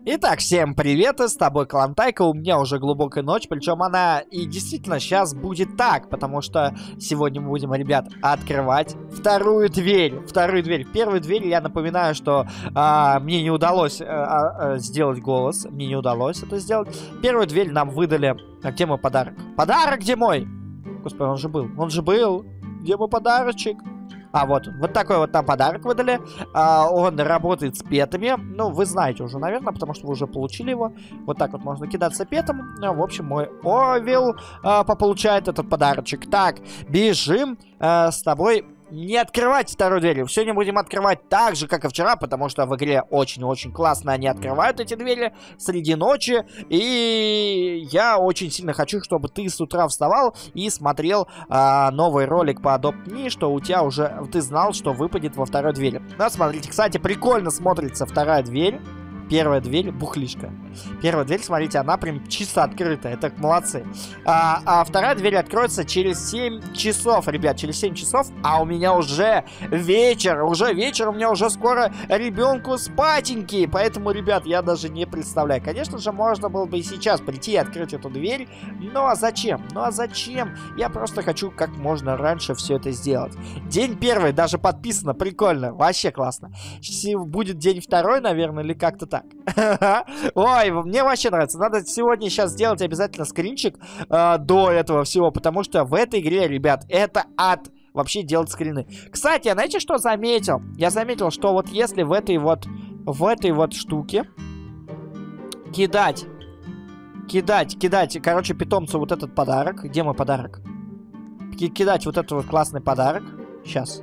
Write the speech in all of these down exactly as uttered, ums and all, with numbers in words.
Итак, всем привет, и с тобой Клантайка, у меня уже глубокая ночь, причем она и действительно сейчас будет так, потому что сегодня мы будем, ребят, открывать вторую дверь, вторую дверь. Первую дверь, я напоминаю, что а, мне не удалось а, а, сделать голос, мне не удалось это сделать. Первую дверь нам выдали, а где мой подарок? Подарок где мой? Господи, он же был, он же был, где мой подарочек? А, вот, вот такой вот нам подарок выдали. А, он работает с петами. Ну, вы знаете уже, наверное, потому что вы уже получили его. Вот так вот можно кидаться петом. Ну, в общем, мой Овел а, получает этот подарочек. Так, бежим а, с тобой. Не открывать вторую дверь. Сегодня будем открывать так же, как и вчера, потому что в игре очень-очень классно они открывают эти двери среди ночи. И я очень сильно хочу, чтобы ты с утра вставал и смотрел а, новый ролик по Adopt Me, что у тебя уже, ты знал, что выпадет во второй двери. Да, смотрите, кстати, прикольно смотрится вторая дверь. Первая дверь, бухлишка. Первая дверь, смотрите, она прям чисто открыта. Это молодцы. А, а вторая дверь откроется через семь часов, ребят. Через семь часов. А у меня уже вечер. Уже вечер. У меня уже скоро ребенку спатенький. Поэтому, ребят, я даже не представляю. Конечно же, можно было бы и сейчас прийти и открыть эту дверь. Ну а зачем? Ну а зачем? Я просто хочу как можно раньше все это сделать. День первый. Даже подписано. Прикольно. Вообще классно. Будет день второй, наверное, или как-то так. Ой, мне вообще нравится. Надо сегодня сейчас сделать обязательно скринчик э, до этого всего, потому что в этой игре, ребят, это ад вообще делать скрины. Кстати, а знаете, что заметил? Я заметил, что вот если в этой вот в этой вот штуке кидать кидать, кидать, короче, питомцу вот этот подарок. Где мой подарок? Кидать вот этот вот классный подарок. Сейчас.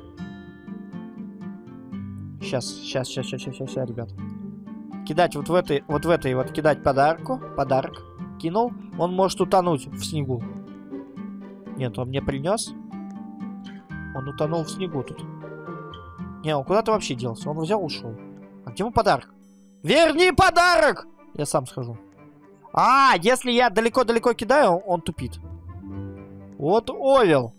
Сейчас, сейчас, сейчас, сейчас, сейчас, сейчас, ребят. Кидать вот в этой, вот в этой вот, кидать подарку, подарок, кинул, он может утонуть в снегу. Нет, он мне принес. Он утонул в снегу тут. Не, он куда-то вообще делся, он взял, ушел. А где мой подарок? Верни подарок! Я сам схожу. А, если я далеко-далеко кидаю, он, он тупит. Вот Овел.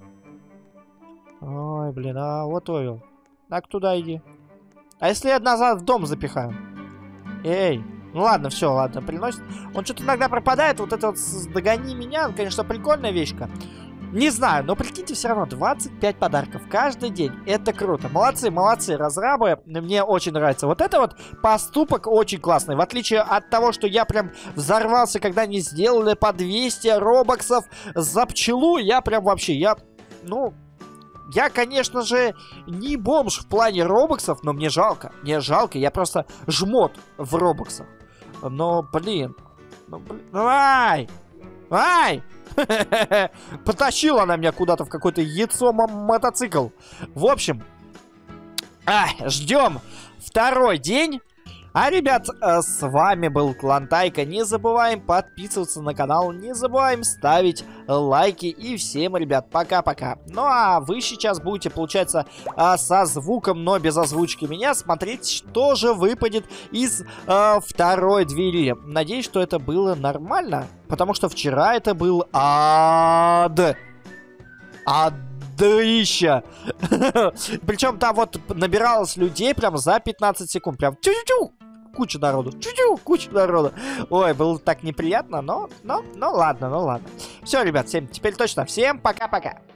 Ой, блин, а вот Овел. Так, туда иди. А если я назад в дом запихаю? Эй, ну ладно, все, ладно, приносит. Он что-то иногда пропадает, вот это вот догони меня, конечно, прикольная вещка. Не знаю, но прикиньте, все равно двадцать пять подарков каждый день. Это круто. Молодцы, молодцы, разрабы. Мне очень нравится. Вот это вот поступок очень классный. В отличие от того, что я прям взорвался, когда они сделали по двести робоксов за пчелу, я прям вообще, я, ну... Я, конечно же, не бомж в плане робоксов, но мне жалко. Мне жалко, я просто жмот в робоксах. Но, блин. Ну, блин. Ай! Ай! Потащила она меня куда-то в какой-то яйцо мотоцикл. В общем, ждем второй день. А, ребят, с вами был Клантайка. Не забываем подписываться на канал, не забываем ставить лайки. И всем, ребят, пока-пока. Ну, а вы сейчас будете, получается, со звуком, но без озвучки меня смотреть, что же выпадет из э, второй двери. Надеюсь, что это было нормально, потому что вчера это был ад. Ад. Дыща. Причем там вот набиралось людей прям за пятнадцать секунд. Прям тю-тю-тю. Куча народу. Тю-тю. Куча народу. Ой, было так неприятно, но, но, ну ладно, ну ладно. Все, ребят, всем теперь точно. Всем пока-пока.